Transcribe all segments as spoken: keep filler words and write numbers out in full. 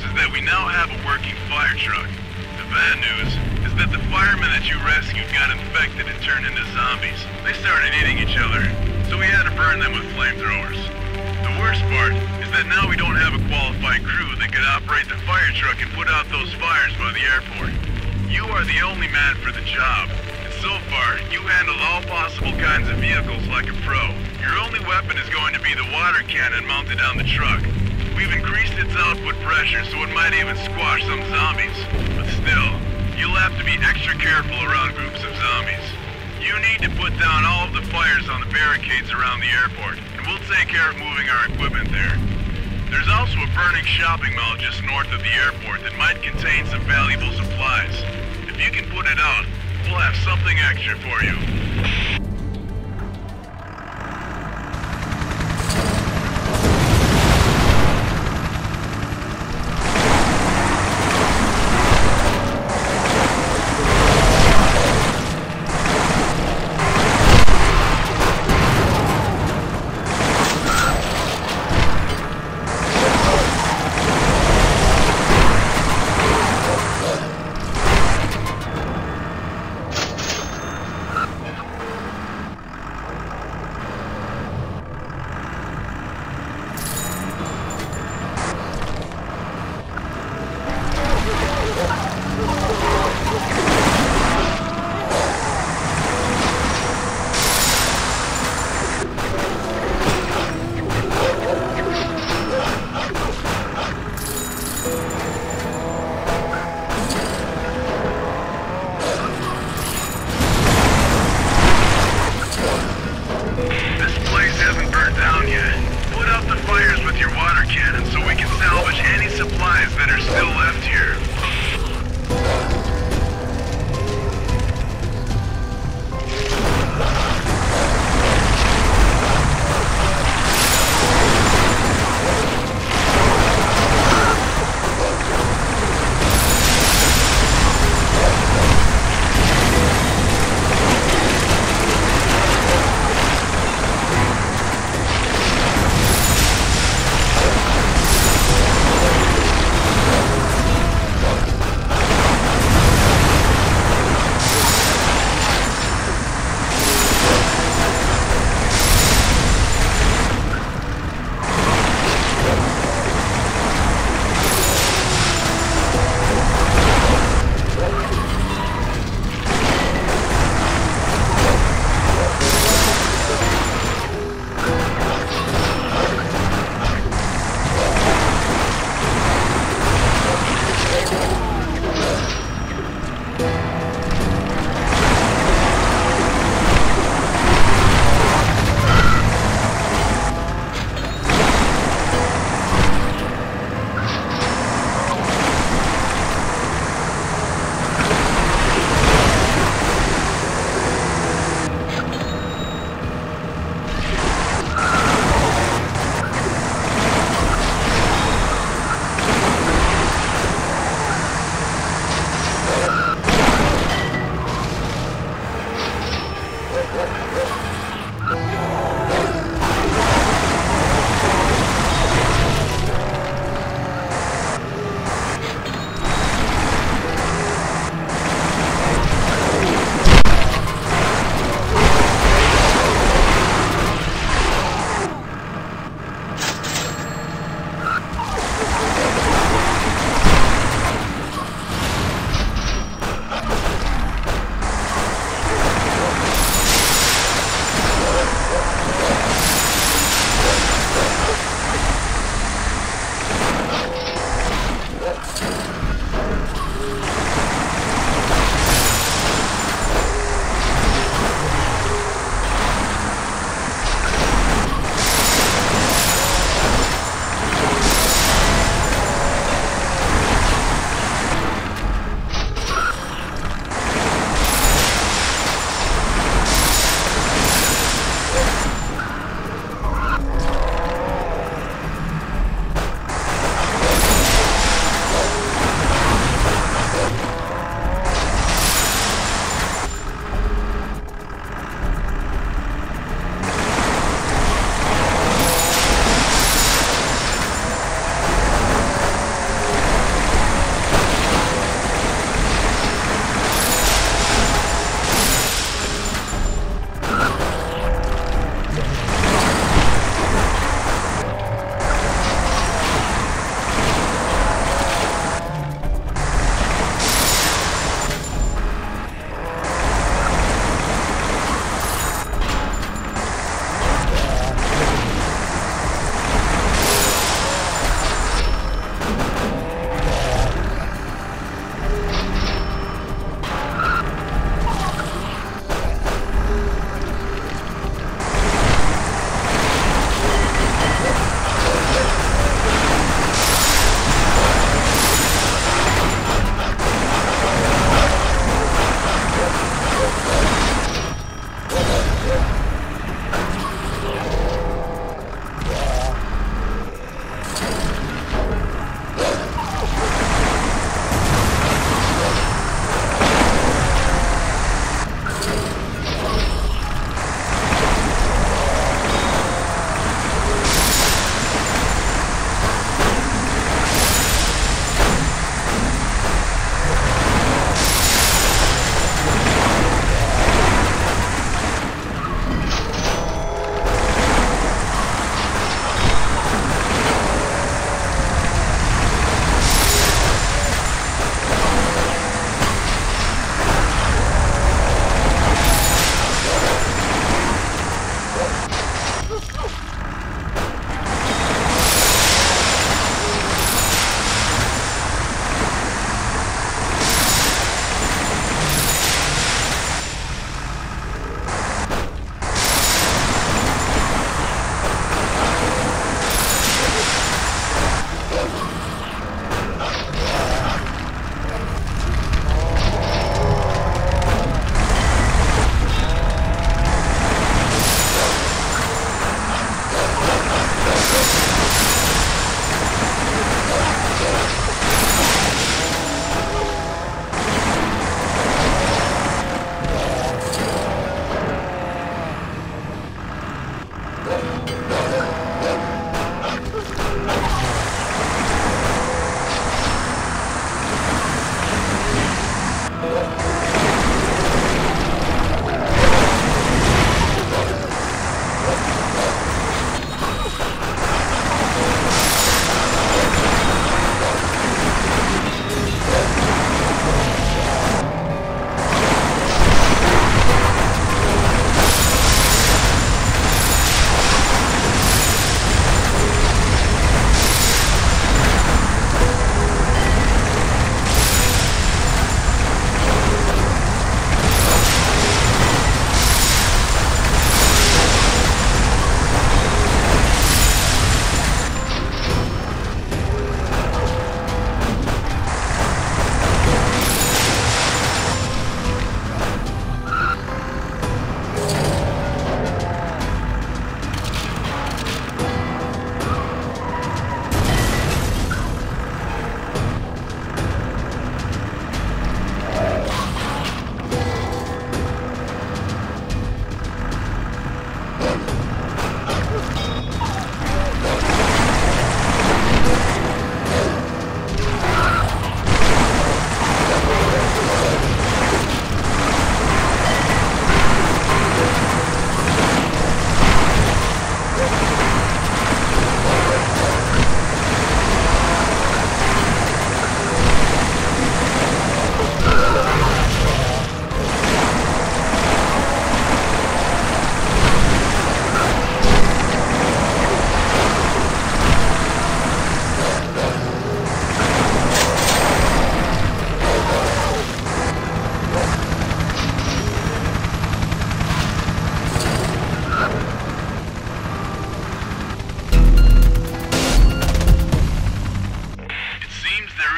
is that we now have a working fire truck. The bad news is that the firemen that you rescued got infected and turned into zombies. They started eating each other, so we had to burn them with flamethrowers. The worst part is that now we don't have a qualified crew that could operate the fire truck and put out those fires by the airport. You are the only man for the job, and so far, you handle all possible kinds of vehicles like a pro. Your only weapon is going to be the water cannon mounted on the truck. We've increased its output pressure so it might even squash some zombies. But still, you'll have to be extra careful around groups of zombies. You need to put down all of the fires on the barricades around the airport, and we'll take care of moving our equipment there. There's also a burning shopping mall just north of the airport that might contain some valuable supplies. If you can put it out, we'll have something extra for you.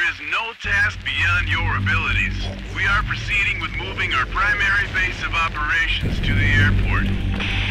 There is no task beyond your abilities. We are proceeding with moving our primary base of operations to the airport.